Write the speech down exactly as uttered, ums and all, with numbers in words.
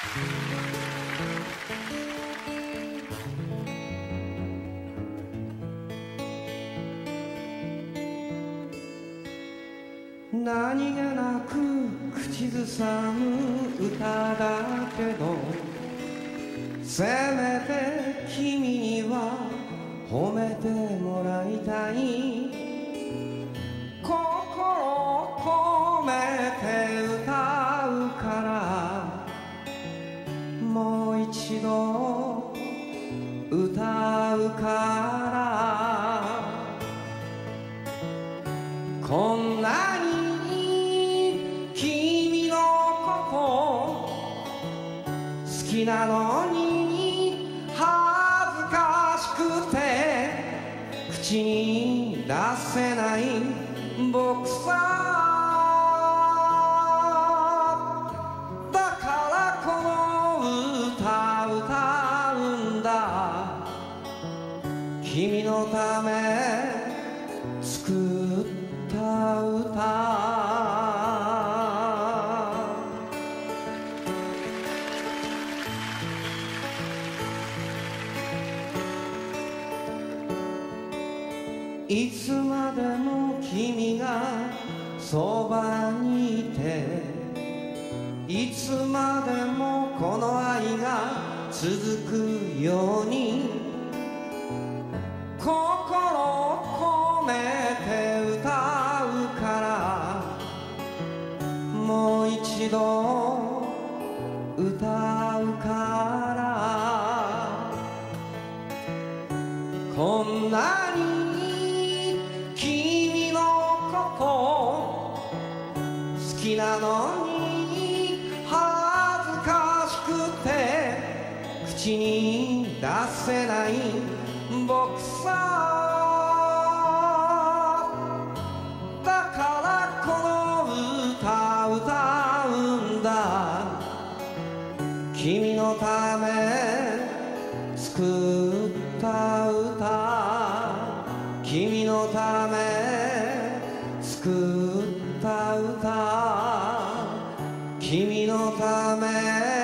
何気なく口ずさむ歌だけど、せめて君には褒めてもらいたい。心込めて歌うから、もう一度歌うから。こんなに君のこと好きなのに恥ずかしくて口に出せない僕さ。だからこの歌歌うんだ。君のため作った歌。いつまでも君がそばにいて、いつまでもこの愛が続くように、心込めて歌うから、もう一度歌うから。こんなに君のこと好きなのに恥ずかしくて口に出せない僕さ。だからこの歌歌うんだ。君のため作った歌、君のため作った歌、君のため